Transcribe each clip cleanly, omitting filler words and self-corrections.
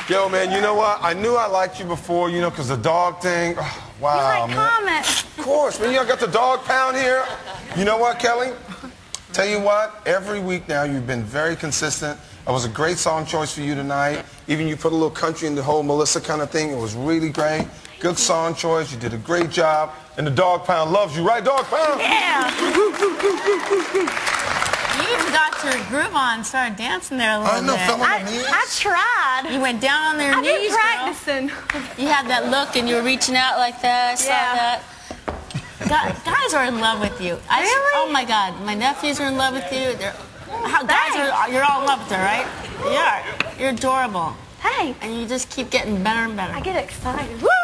Yo, man, you know what? I knew I liked you before, you know, because the dog thing. Oh, wow, you like man. comments. Of course, man. You got the dog pound here. You know what, Kelly? Tell you what, every week now you've been very consistent. It was a great song choice for you tonight. Even you put a little country in the whole Melissa kind of thing. It was really great. Good song choice. You did a great job. And the dog pound loves you, right, dog pound? Yeah. You got your groove on, started dancing there a little bit. Fell on my knees. I tried. You went down on their I've knees, been practicing. girl. You had that look and you were reaching out like that. I saw that. Guys are in love with you. Really? Oh my God, my nephews are in love with you. You're all in love with her, right? You are. You're adorable. Hey. And you just keep getting better and better. I get excited. Woo!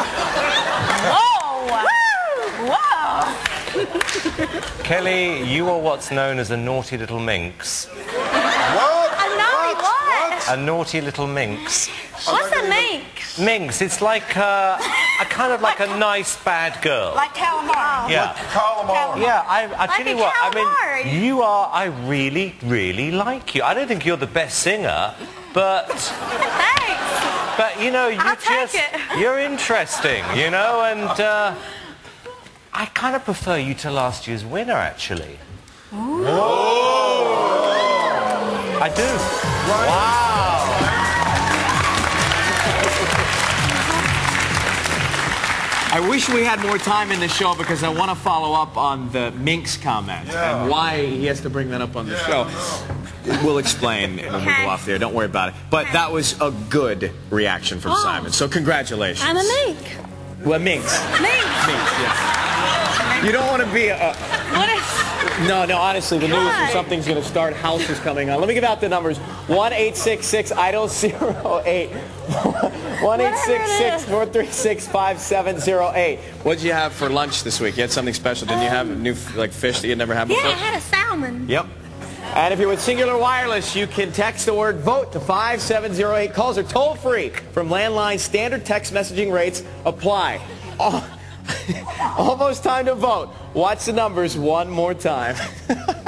Whoa! Woo! Whoa! Kelly, you are what's known as a naughty little minx. What? A naughty what? A naughty little minx. What's a minx? Minx, it's like a kind of like a nice bad girl. Like calamari. Yeah. Calamari. Yeah, I tell you what, I calamari. mean, you are, I really, really like you. I don't think you're the best singer, but... Thanks. But, you know, you're interesting, you know, and I kind of prefer you to last year's winner, actually. Whoa. I do. Right. Wow. I wish we had more time in the show because I want to follow up on the Minx comment and why he has to bring that up on the show. We'll explain when we go off there. Don't worry about it. But that was a good reaction from Simon. So congratulations. I'm a mink. Well, Minx. Minx. Minx, yeah. You don't want to be a... What is... No, honestly, the news for something's going to start. House is coming on. Let me give out the numbers. 1-866-IDOL-08. 1-866-436-5708. What did you have for lunch this week? You had something special. Didn't you have a new fish that you'd never had before? Yeah, I had a salmon. Yep. And if you're with Singular Wireless, you can text the word VOTE to 5708. Calls are toll-free from landline. Standard text messaging rates apply. Almost time to vote. Watch the numbers one more time.